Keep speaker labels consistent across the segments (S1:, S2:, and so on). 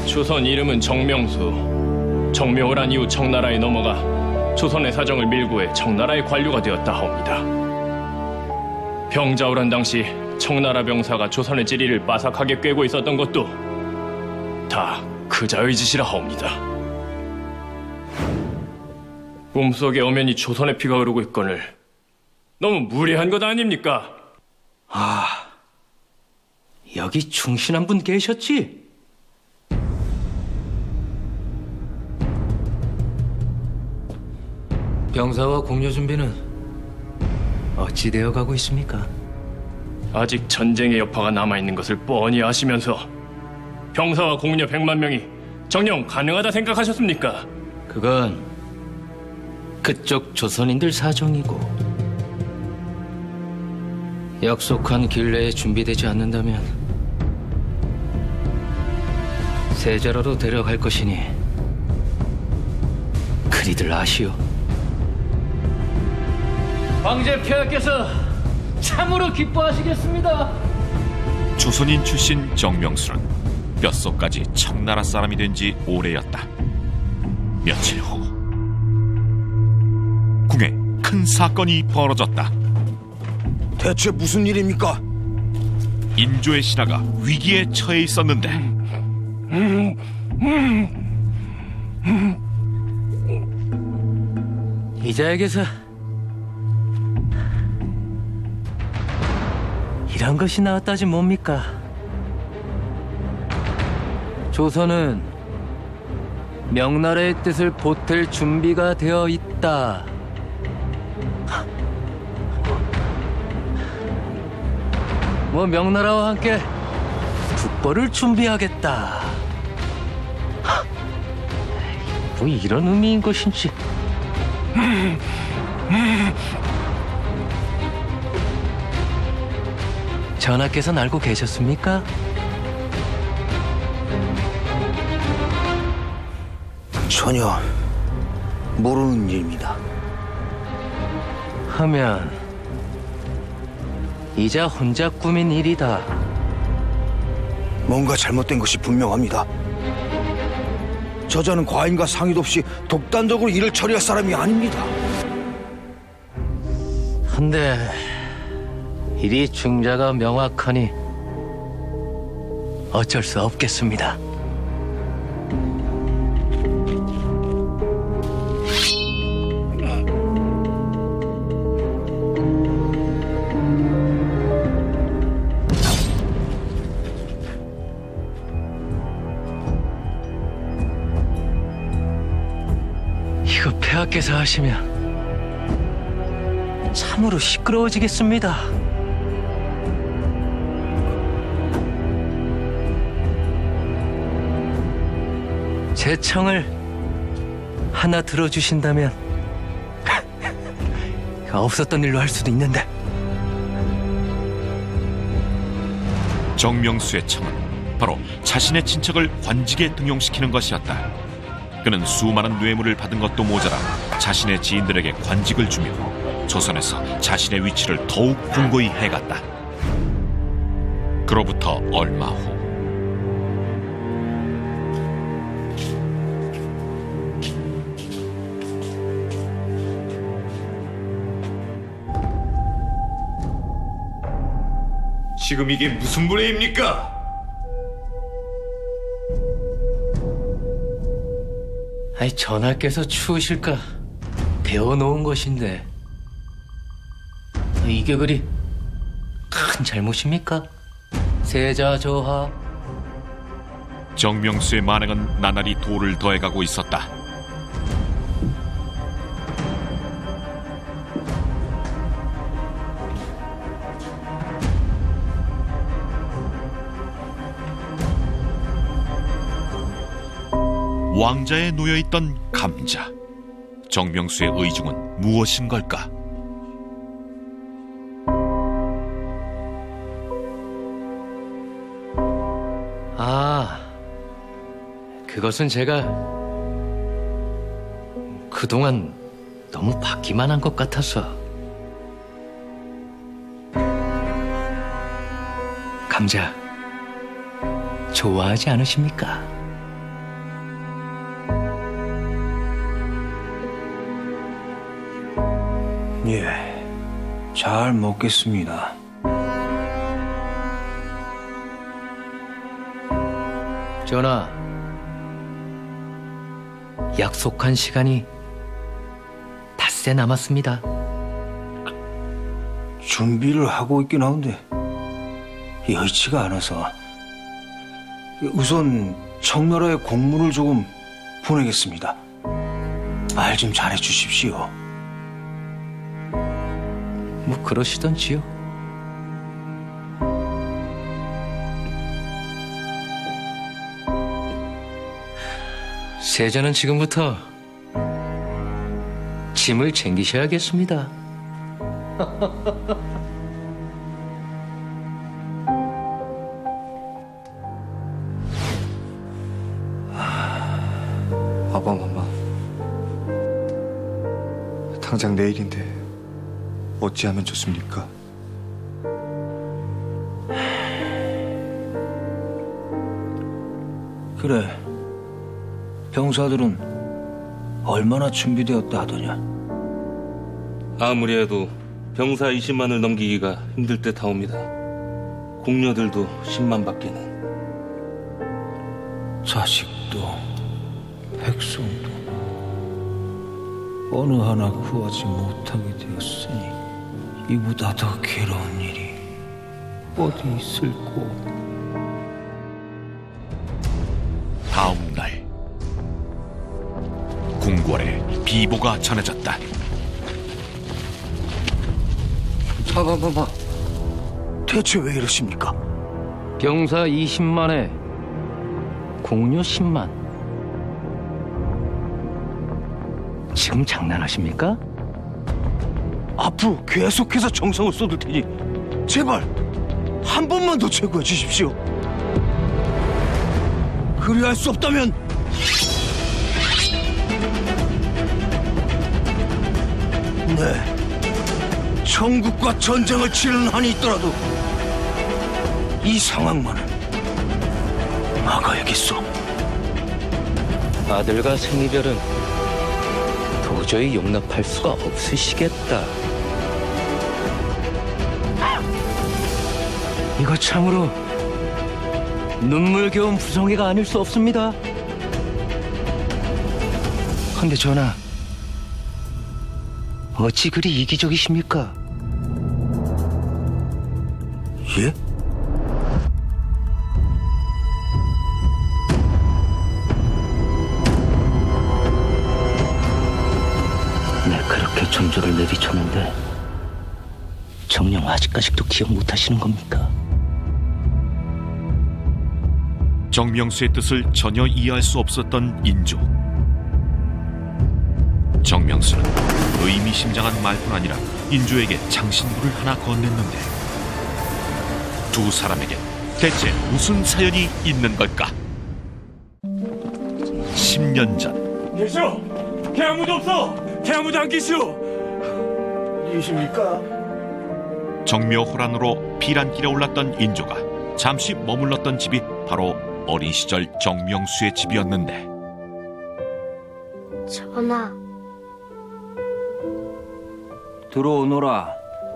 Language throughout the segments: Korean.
S1: 조선 이름은 정명수. 정묘호란 이후 청나라에 넘어가 조선의 사정을 밀고해 청나라의 관료가 되었다 하옵니다. 병자호란 당시 청나라 병사가 조선의 지리를 빠삭하게 꿰고 있었던 것도 다 그자의 짓이라 하옵니다. 꿈속에 엄연히 조선의 피가 흐르고 있거늘 너무 무례한 것 아닙니까?
S2: 아, 여기 충신한 분 계셨지? 병사와 공려 준비는 어찌 되어 가고 있습니까?
S1: 아직 전쟁의 여파가 남아있는 것을 뻔히 아시면서 병사와 공려 100만 명이 정녕 가능하다 생각하셨습니까?
S2: 그건 그쪽 조선인들 사정이고, 약속한 길 내에 준비되지 않는다면 세자로로 데려갈 것이니 그리들 아시오. 황제 폐하께서 참으로 기뻐하시겠습니다.
S3: 조선인 출신 정명수는 뼛속까지 청나라 사람이 된 지 오래였다. 며칠 후 궁에 큰 사건이 벌어졌다.
S4: 대체 무슨 일입니까?
S3: 인조의 신하가 위기에 처해 있었는데
S2: 이자에게서 이런 것이 나왔다지 뭡니까? 조선은 명나라의 뜻을 보탤 준비가 되어 있다. 뭐 명나라와 함께 국보를 준비하겠다. 뭐 이런 의미인 것인지. 전하께서는 알고 계셨습니까?
S4: 전혀 모르는 일입니다.
S2: 하면 이자 혼자 꾸민 일이다.
S4: 뭔가 잘못된 것이 분명합니다. 저자는 과인과 상의도 없이 독단적으로 일을 처리할 사람이 아닙니다.
S2: 한데 일이 중자가 명확하니 어쩔 수 없겠습니다. 이거 폐하께서 하시면 참으로 시끄러워지겠습니다. 제 청을 하나 들어주신다면 없었던 일로 할 수도 있는데.
S3: 정명수의 청은 바로 자신의 친척을 관직에 등용시키는 것이었다. 그는 수많은 뇌물을 받은 것도 모자라 자신의 지인들에게 관직을 주며 조선에서 자신의 위치를 더욱 공고히 해갔다. 그로부터 얼마 후
S5: 지금 이게 무슨 무례입니까?
S2: 아니, 전하께서 추우실까 데워놓은 것인데 이게 그리 큰 잘못입니까? 세자 저하.
S3: 정명수의 만행은 나날이 도를 더해가고 있었다. 왕자에 놓여있던 감자. 정명수의 의중은 무엇인 걸까?
S2: 아, 그것은 제가 그동안 너무 받기만 한 것 같아서. 감자, 좋아하지 않으십니까?
S4: 예, 잘 먹겠습니다.
S2: 전하, 약속한 시간이 닷새 남았습니다.
S4: 준비를 하고 있긴 한데 여의치가 않아서 우선 청나라에 공문을 조금 보내겠습니다. 말 좀 잘해 주십시오.
S2: 뭐 그러시던지요. 세자는 지금부터 짐을 챙기셔야겠습니다.
S6: 아바마마, 당장 내일인데 어찌하면 좋습니까?
S4: 그래, 병사들은 얼마나 준비되었다 하더냐?
S7: 아무리 해도 병사 20만을 넘기기가 힘들 듯 하옵니다. 궁녀들도 10만 밖에는.
S4: 자식도 백성도 어느 하나 구하지 못하게 되었으니 이보다 더 괴로운 일이 어디 있을꼬.
S3: 다음 날 궁궐에 비보가 전해졌다.
S4: 아바마마, 대체 왜 이러십니까?
S2: 병사 20만에 공료 10만. 지금 장난하십니까?
S4: 앞으로 계속해서 정성을 쏟을 테니 제발 한 번만 더 제거해 주십시오. 그리할 수 없다면 네, 천국과 전쟁을 치르는 한이 있더라도 이 상황만은 막아야겠소.
S2: 아들과 생이별은 도저히 용납할 수가 없으시겠다. 이거 참으로 눈물겨운 부성애가 아닐 수 없습니다. 근데 전하, 어찌 그리 이기적이십니까?
S4: 예?
S2: 내 그렇게 존조를 내비쳤는데 정녕 아직까지도 기억 못하시는 겁니까?
S3: 정명수의 뜻을 전혀 이해할 수 없었던 인조. 정명수는 의미심장한 말뿐 아니라 인조에게 장신구를 하나 건넸는데 두 사람에게 대체 무슨 사연이 있는 걸까? 10년 전
S1: 계시오! 개 아무도 없어! 개 아무도 안 계시오!
S4: 이십니까?
S3: 정묘호란으로 피란길에 올랐던 인조가 잠시 머물렀던 집이 바로 어린 시절 정명수의 집이었는데
S8: 전하,
S4: 들어오너라.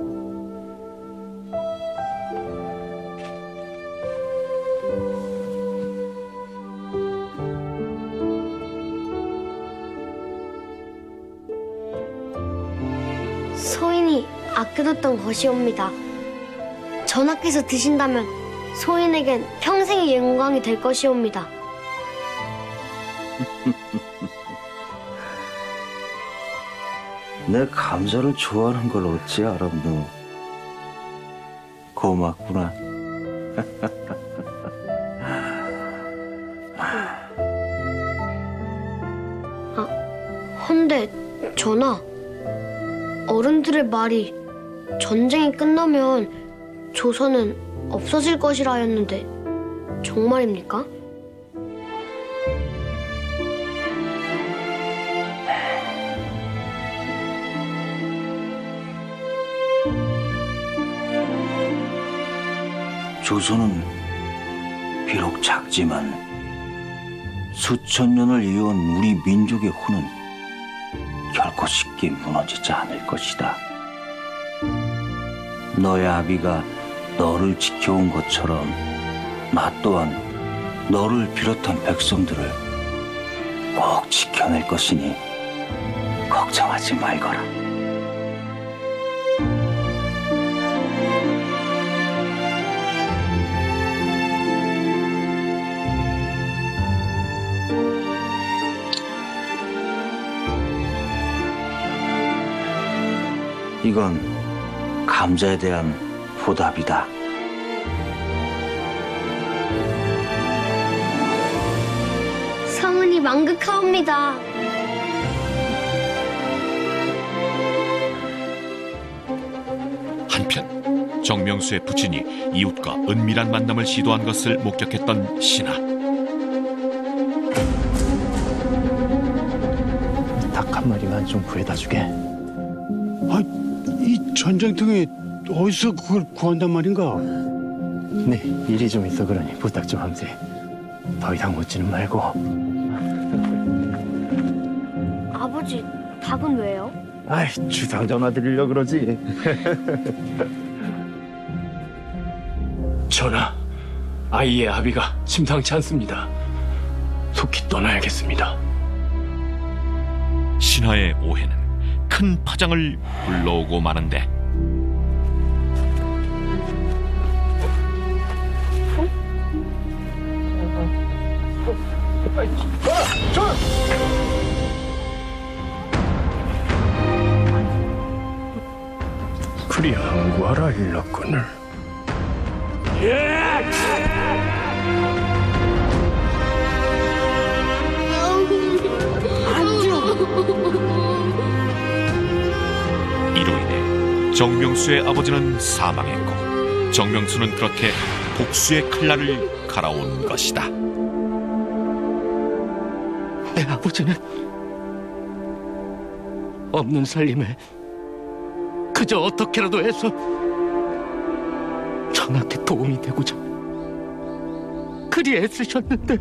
S8: 소인이 아껴뒀던 것이옵니다. 전하께서 드신다면 소인에겐 평생의 영광이 될 것이옵니다.
S4: 내 감자를 좋아하는 걸 어찌 알았노? 고맙구나.
S8: 헌데 전하, 어른들의 말이 전쟁이 끝나면 조선은 없어질 것이라 하였는데 정말입니까?
S4: 조선은 비록 작지만 수천 년을 이어온 우리 민족의 혼은 결코 쉽게 무너지지 않을 것이다. 너의 아비가 너를 지켜온 것처럼 나 또한 너를 비롯한 백성들을 꼭 지켜낼 것이니 걱정하지 말거라. 이건 감자에 대한 보답이다.
S8: 성은이 만극하옵니다.
S3: 한편 정명수의 부친이 이웃과 은밀한 만남을 시도한 것을 목격했던 신하.
S9: 닭 한 마리만 좀 구해다 주게.
S10: 이 전쟁통에 어디서 그걸 구한단 말인가?
S9: 네, 일이 좀 있어 그러니 부탁 좀 함세. 더 이상 묻지는 말고.
S8: 아버지, 닭은 왜요?
S9: 아이, 주상 전화 드리려 그러지.
S1: 전하, 아이의 아비가 심상치 않습니다. 속히 떠나야겠습니다.
S3: 신하의 오해는 큰 파장을 불러오고 마는데
S1: 그리 항구하라 일렀거늘.
S3: 이로 인해 정명수의 아버지는 사망했고 정명수는 그렇게 복수의 칼날을 갈아온 것이다.
S9: 내 아버지는 없는 살림에 그저 어떻게라도 해서 전하께 도움이 되고자 그리 애쓰셨는데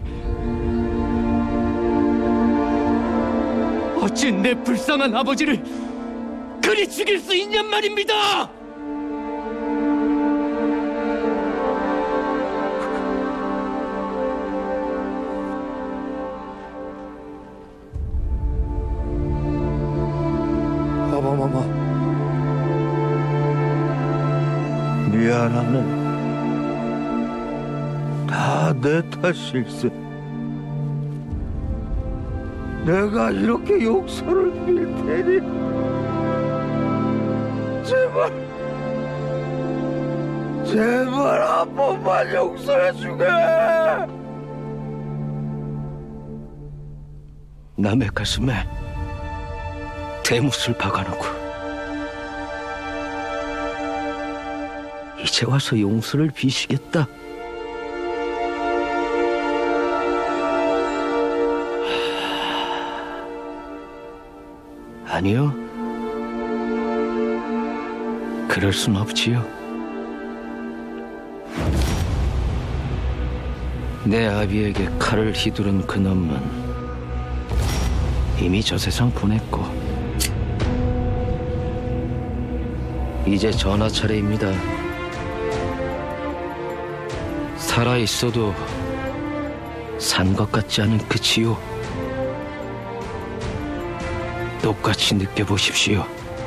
S9: 어찌 내 불쌍한 아버지를 그리 죽일 수 있냔 말입니다.
S6: 아바마마,
S4: 미안하네. 다 내 탓일세. 내가 이렇게 용서를 빌 테니 제발 한 번만 용서해 주게.
S9: 남의 가슴에 대못을 박아놓고 이제 와서 용서를 비시겠다. 아니요, 그럴 순 없지요. 내 아비에게 칼을 휘두른 그놈은 이미 저 세상 보냈고 이제 전하 차례입니다. 살아있어도 산 것 같지 않은 그 치유 똑같이 느껴보십시오.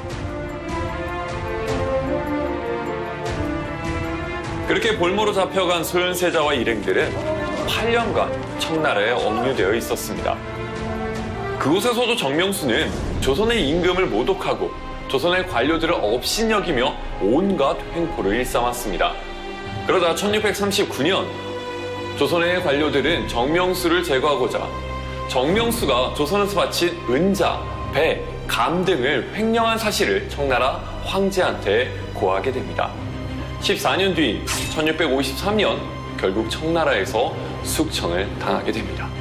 S11: 그렇게 볼모로 잡혀간 소현세자와 일행들은 8년간 청나라에 억류되어 있었습니다. 그곳에서도 정명수는 조선의 임금을 모독하고 조선의 관료들을 업신여기며 온갖 횡포를 일삼았습니다. 그러다 1639년 조선의 관료들은 정명수를 제거하고자 정명수가 조선에서 바친 은자, 배, 감 등을 횡령한 사실을 청나라 황제한테 고하게 됩니다. 14년 뒤 1653년 결국 청나라에서 숙청을 당하게 됩니다.